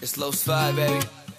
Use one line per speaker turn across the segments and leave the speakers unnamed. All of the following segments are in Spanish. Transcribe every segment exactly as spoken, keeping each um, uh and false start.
It's Los Five, baby.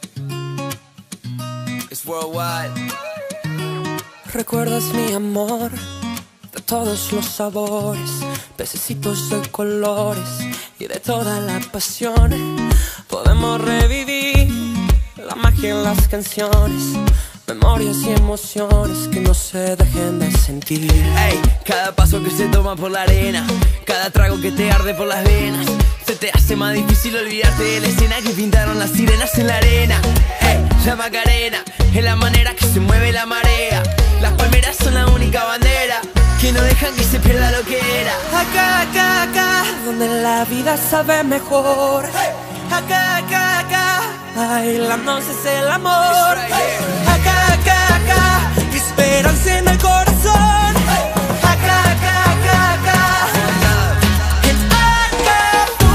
It's worldwide.
Recuerdas mi amor de todos los sabores, pececitos de colores y de toda la pasión. Podemos revivir la magia en las canciones, memorias y emociones que no se dejen de sentir.
Ey, cada paso que se toma por la arena, cada trago que te arde por las venas, se te hace más difícil olvidarte de la escena que pintaron las sirenas en la arena. Ey, la Macarena es la manera que se mueve la marea. Las palmeras son la única bandera que no dejan que se pierda lo que era.
Acá, acá, acá, donde la vida sabe mejor. Acá, acá, acá, bailando es el amor. Acá, acá, acá, esperanza en el corazón. Acá, acá, acá, acá, en Acapulco.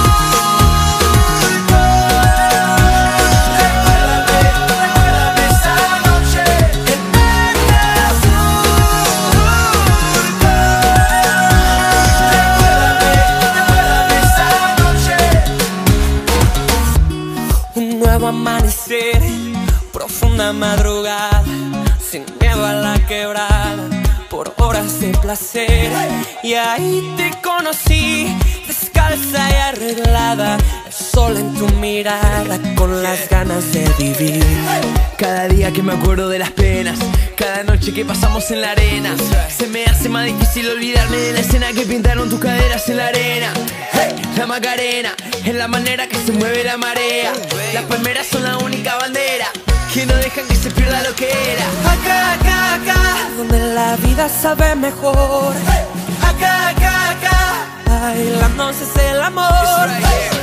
Recuérdame esa noche en un nuevo amanecer, profunda madrugada, sin miedo a la quebrada, por horas de placer. Y ahí te conocí, descalza y arreglada, el sol en tu mirada, con las ganas de vivir.
Cada día que me acuerdo de las penas, cada noche que pasamos en la arena, se me hace más difícil olvidarme de la escena que pintaron tus caderas en la arena. Hey, la Macarena es la manera que se mueve la marea. Las palmeras son la única bandera que no dejan que se pierda lo que era.
Acá, acá, acá, donde la vida sabe mejor. Acá, acá, acá, bailando es el amor.